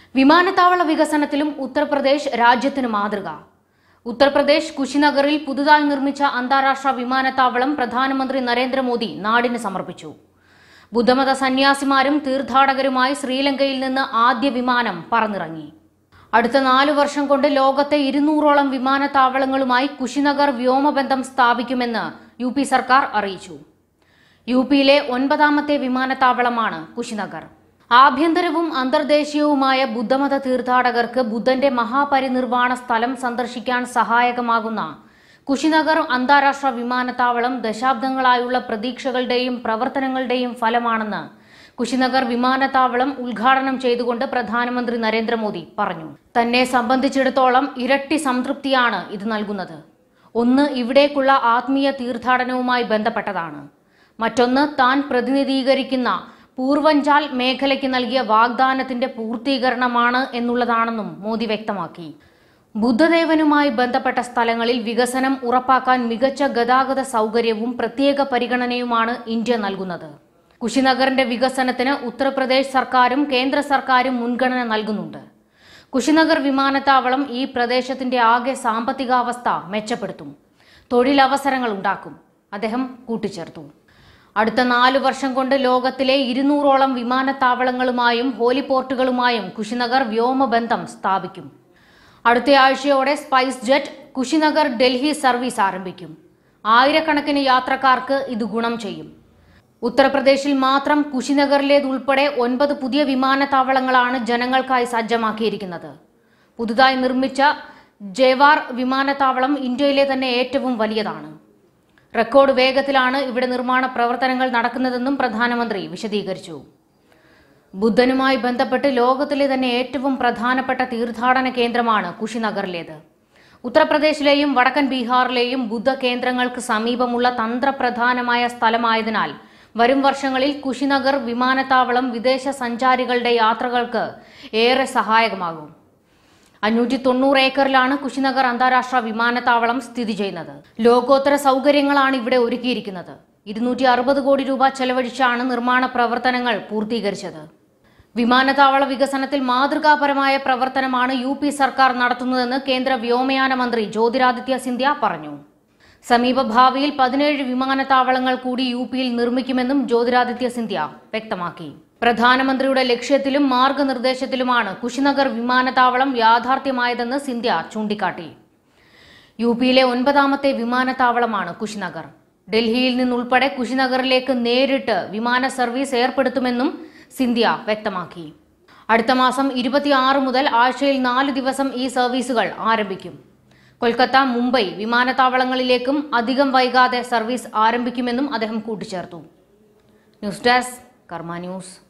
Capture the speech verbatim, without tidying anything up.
വിമാനത്താവള വികസനത്തിലും ഉത്തർപ്രദേശ് രാജ്യത്തിന് മാതൃക. ഉത്തർപ്രദേശ് കുശിനഗറിൽ പുതുതായി നിർമ്മിച്ച അന്താരാഷ്ട്ര വിമാനത്താവളം പ്രധാനമന്ത്രി നരേന്ദ്രമോദി നാടിന് സമർപ്പിച്ചു. ബുദ്ധമത സന്യാസിമാരും തീർത്ഥാടകരുമായി ശ്രീലങ്കയിൽ നിന്ന് ആദ്യ വിമാനം പറന്നിറങ്ങി. അടുത്ത നാലു വർഷം കൊണ്ട് ലോകത്തെ ഇരുന്നൂറോളം വിമാനത്താവളങ്ങളുമായി കുശിനഗർ വ്യോമബന്ധം സ്ഥാപിക്കുമെന്ന് യു പി സർക്കാർ അറിയിച്ചു. യു പിയിലെ ഒൻപതാമത്തെ വിമാനത്താവളമാണ് കുശിനഗർ. ആഭ്യന്തരവും അന്തർദേശീയവുമായ ബുദ്ധമത തീർത്ഥാടകർക്ക് ബുദ്ധന്റെ മഹാപരിനിർവാണ സ്ഥലം സന്ദർശിക്കാൻ സഹായകമാകുന്ന കുശിനഗർ അന്താരാഷ്ട്ര വിമാനത്താവളം ദശാബ്ദങ്ങളായുള്ള പ്രതീക്ഷകളുടെയും പ്രവർത്തനങ്ങളുടെയും ഫലമാണെന്ന് കുശിനഗർ വിമാനത്താവളം ഉദ്ഘാടനം ചെയ്തുകൊണ്ട് പ്രധാനമന്ത്രി നരേന്ദ്രമോദി പറഞ്ഞു. തന്നെ സംബന്ധിച്ചിടത്തോളം ഇരട്ടി സംതൃപ്തിയാണ് ഇത് നൽകുന്നത്. ഒന്ന്, ഇവിടേക്കുള്ള ആത്മീയ തീർത്ഥാടനവുമായി ബന്ധപ്പെട്ടതാണ്. മറ്റൊന്ന്, താൻ പ്രതിനിധീകരിക്കുന്ന പൂർവഞ്ചാൽ മേഖലയ്ക്ക് നൽകിയ വാഗ്ദാനത്തിന്റെ പൂർത്തീകരണമാണ് എന്നുള്ളതാണെന്നും മോദി വ്യക്തമാക്കി. ബുദ്ധദേവനുമായി ബന്ധപ്പെട്ട സ്ഥലങ്ങളിൽ വികസനം ഉറപ്പാക്കാൻ മികച്ച ഗതാഗത സൗകര്യവും പ്രത്യേക പരിഗണനയുമാണ് ഇന്ത്യ നൽകുന്നത്. കുശിനഗറിന്റെ വികസനത്തിന് ഉത്തർപ്രദേശ് സർക്കാരും കേന്ദ്ര സർക്കാരും മുൻഗണന നൽകുന്നുണ്ട്. കുശിനഗർ വിമാനത്താവളം ഈ പ്രദേശത്തിന്റെ ആകെ സാമ്പത്തികാവസ്ഥ മെച്ചപ്പെടുത്തും, തൊഴിലവസരങ്ങൾ ഉണ്ടാക്കും, അദ്ദേഹം കൂട്ടിച്ചേർത്തു. അടുത്ത നാലു വർഷം കൊണ്ട് ലോകത്തിലെ ഇരുന്നൂറോളം വിമാനത്താവളങ്ങളുമായും ഹോളിപോർട്ടുകളുമായും കുശിനഗർ വ്യോമബന്ധം സ്ഥാപിക്കും. അടുത്തയാഴ്ചയോടെ SpiceJet Kushinagar Delhi service ആരംഭിക്കും. ആയിരക്കണക്കിന് യാത്രക്കാർക്ക് ഇത് ഗുണം ചെയ്യും. ഉത്തർപ്രദേശിൽ മാത്രം കുശിനഗറിലേതുൾപ്പെടെ ഒൻപത് പുതിയ വിമാനത്താവളങ്ങളാണ് ജനങ്ങൾക്കായി സജ്ജമാക്കിയിരിക്കുന്നത്. പുതുതായി നിർമ്മിച്ച ജേവാർ വിമാനത്താവളം ഇന്ത്യയിലെ തന്നെ ഏറ്റവും വലിയതാണ്. റെക്കോർഡ് വേഗത്തിലാണ് ഇവിടെ നിർമ്മാണ പ്രവർത്തനങ്ങൾ നടക്കുന്നതെന്നും പ്രധാനമന്ത്രി വിശദീകരിച്ചു. ബുദ്ധനുമായി ബന്ധപ്പെട്ട് ലോകത്തിലെ തന്നെ ഏറ്റവും പ്രധാനപ്പെട്ട തീർത്ഥാടന കേന്ദ്രമാണ് കുശിനഗറിലേത്. ഉത്തർപ്രദേശിലെയും വടക്കൻ ബീഹാറിലെയും ബുദ്ധ കേന്ദ്രങ്ങൾക്ക് സമീപമുള്ള തന്ത്രപ്രധാനമായ സ്ഥലമായതിനാൽ വരും വർഷങ്ങളിൽ കുശിനഗർ വിമാനത്താവളം വിദേശ സഞ്ചാരികളുടെ യാത്രകൾക്ക് ഏറെ സഹായകമാകും. അഞ്ഞൂറ്റി തൊണ്ണൂറ് ഏക്കറിലാണ് കുശിനഗർ അന്താരാഷ്ട്ര വിമാനത്താവളം സ്ഥിതി ചെയ്യുന്നത്. ലോകോത്തര സൗകര്യങ്ങളാണ് ഇവിടെ ഒരുക്കിയിരിക്കുന്നത്. ഇരുന്നൂറ്റി അറുപത് കോടി രൂപ ചെലവഴിച്ചാണ് നിർമ്മാണ പ്രവർത്തനങ്ങൾ പൂർത്തീകരിച്ചത്. വിമാനത്താവള വികസനത്തിൽ മാതൃകാപരമായ പ്രവർത്തനമാണ് യു പി സർക്കാർ നടത്തുന്നതെന്ന് കേന്ദ്ര വ്യോമയാന മന്ത്രി ജ്യോതിരാദിത്യ സിന്ധ്യ പറഞ്ഞു. സമീപഭാവിയിൽ പതിനേഴ് വിമാനത്താവളങ്ങൾ കൂടി യു പിയിൽ നിർമ്മിക്കുമെന്നും ജ്യോതിരാദിത്യ സിന്ധ്യ വ്യക്തമാക്കി. പ്രധാനമന്ത്രിയുടെ ലക്ഷ്യത്തിലും മാർഗനിർദ്ദേശത്തിലുമാണ് കുശിനഗർ വിമാനത്താവളം യാഥാർത്ഥ്യമായതെന്ന് സിന്ധ്യ ചൂണ്ടിക്കാട്ടി. യു പിയിലെ ഒൻപതാമത്തെ വിമാനത്താവളമാണ് കുശിനഗർ. ഡൽഹിയിൽ നിന്നുൾപ്പെടെ കുശിനഗറിലേക്ക് നേരിട്ട് വിമാന സർവീസ് ഏർപ്പെടുത്തുമെന്നും സിന്ധ്യ വ്യക്തമാക്കി. അടുത്ത മാസം ഇരുപത്തിയാറ് മുതൽ ആഴ്ചയിൽ നാല് ദിവസം ഈ സർവീസുകൾ ആരംഭിക്കും. കൊൽക്കത്ത, മുംബൈ വിമാനത്താവളങ്ങളിലേക്കും അധികം വൈകാതെ സർവീസ് ആരംഭിക്കുമെന്നും അദ്ദേഹം കൂട്ടിച്ചേർത്തു. News desk Karma news.